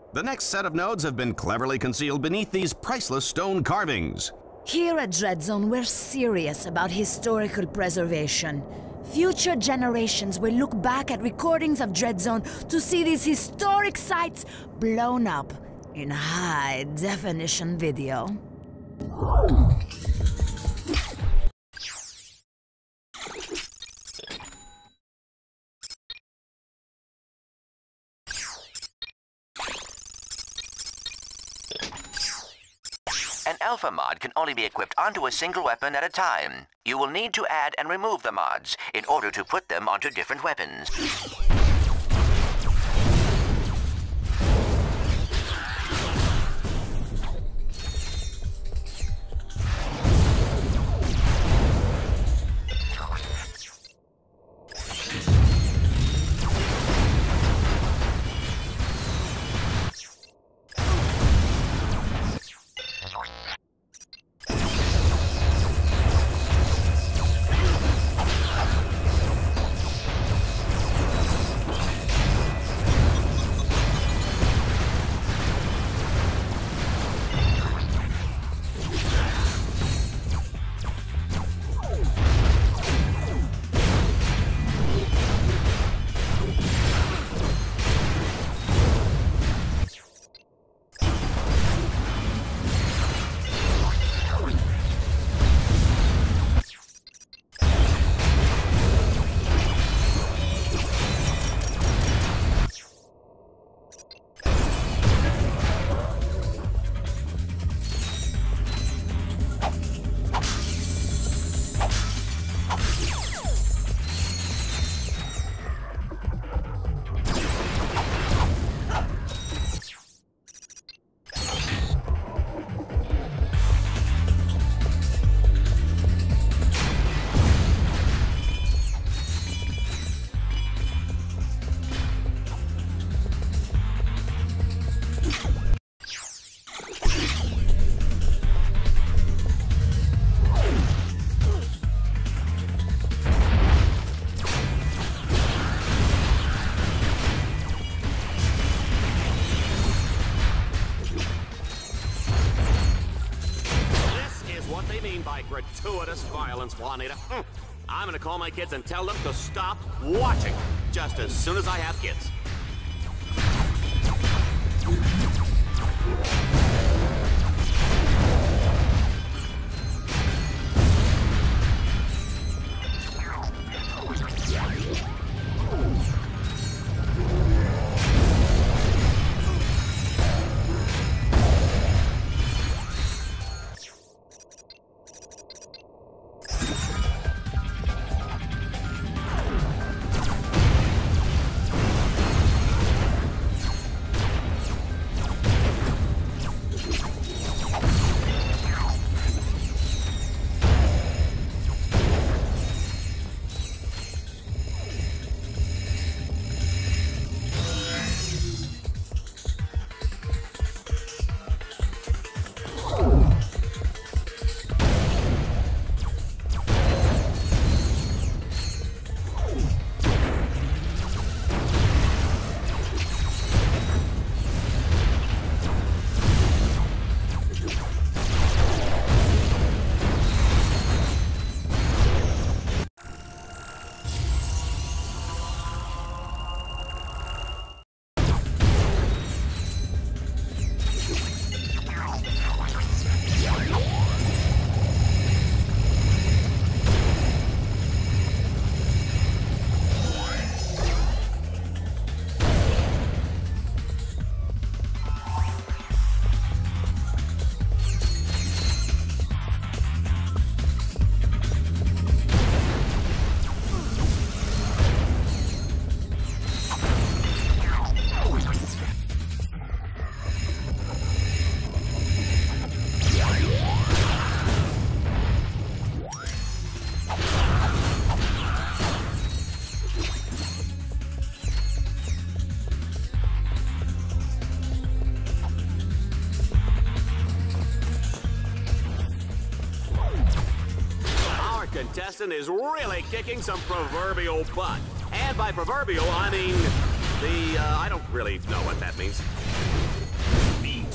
The next set of nodes have been cleverly concealed beneath these priceless stone carvings. Here at Dreadzone, we're serious about historical preservation. Future generations will look back at recordings of Dreadzone to see these historic sites blown up in high-definition video. An alpha mod can only be equipped onto a single weapon at a time. You will need to add and remove the mods in order to put them onto different weapons. By gratuitous violence, Juanita. I'm gonna call my kids and tell them to stop watching just as soon as I have kids. Contestant is really kicking some proverbial butt. And by proverbial, I mean I don't really know what that means.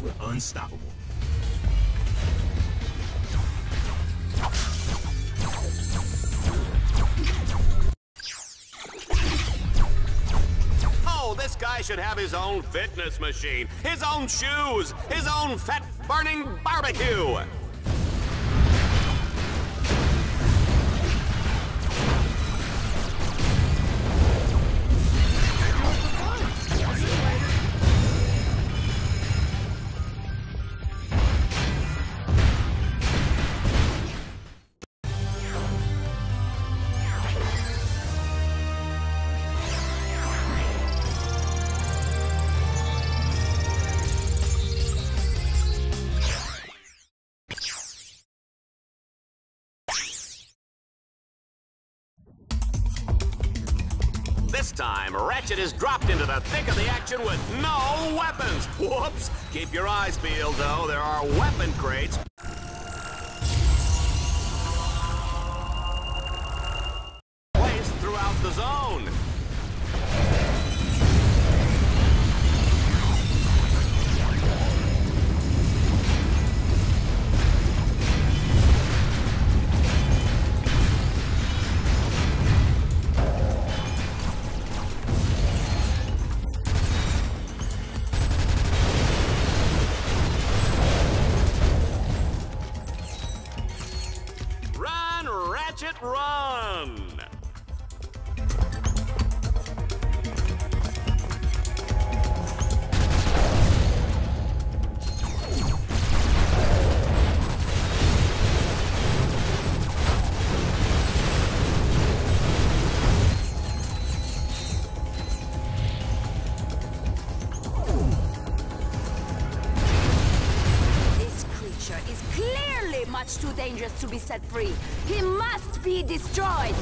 we're unstoppable. Oh, this guy should have his own fitness machine, his own shoes, his own fat-burning barbecue. This time, Ratchet is dropped into the thick of the action with no weapons. Whoops! Keep your eyes peeled, though. There are weapon crates. Placed throughout the zone. Ratchet, run! Is clearly much too dangerous to be set free. He must be destroyed.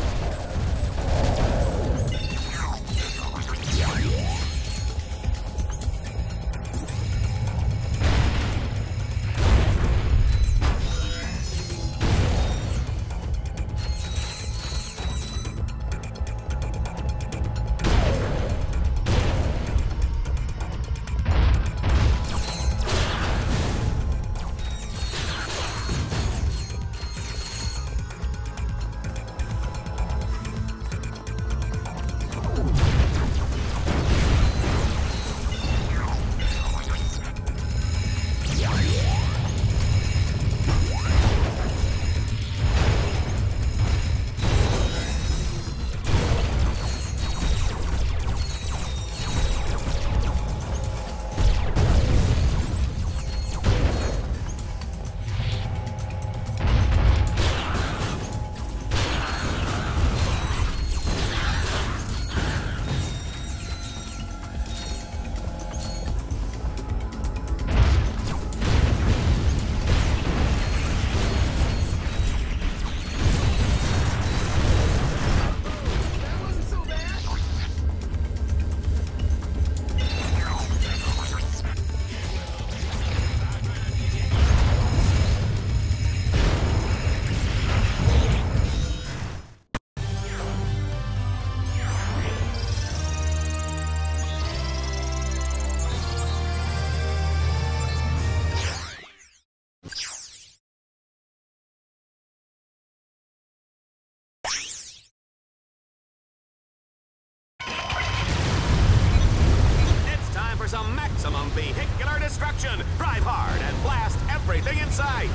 Some maximum vehicular destruction. Drive hard and blast everything in sight.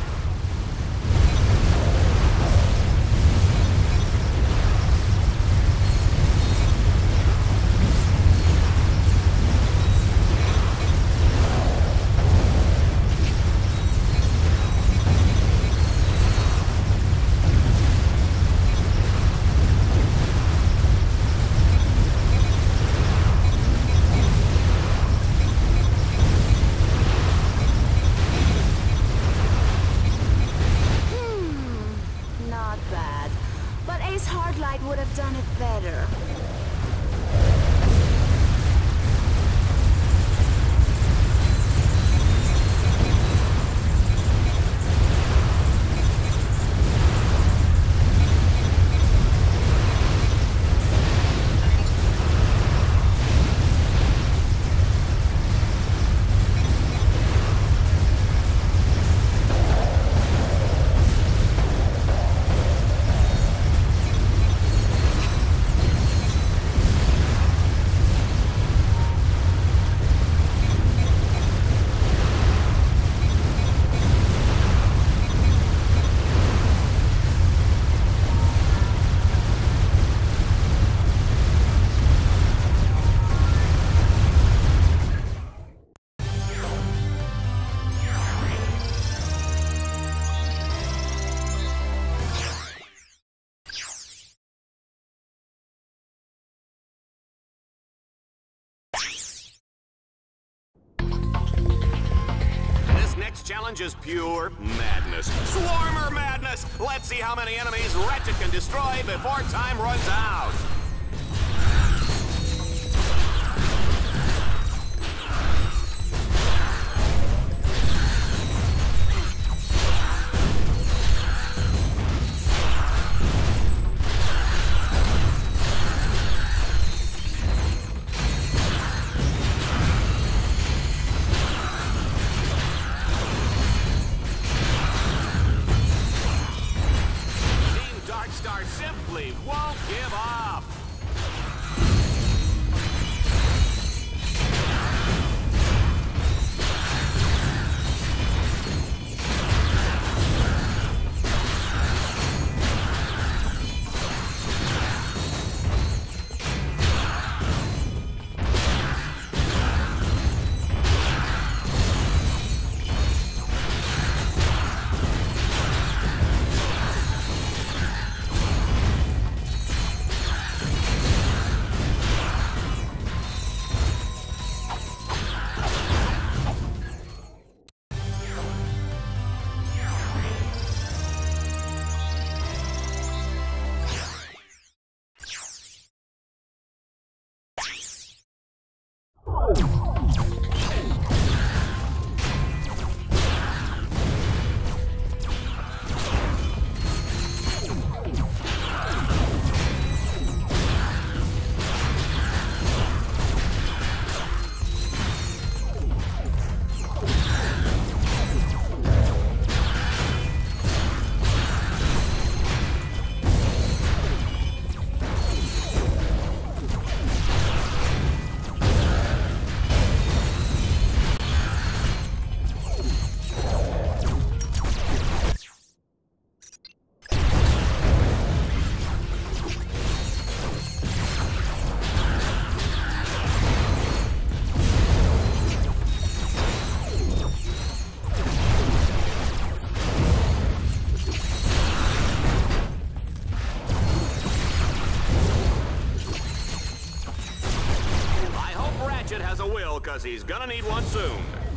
challenge is pure madness. Swarmer madness! Let's see how many enemies Ratchet can destroy before time runs out. Simply won't give up. Has a will, 'cause he's gonna need one soon.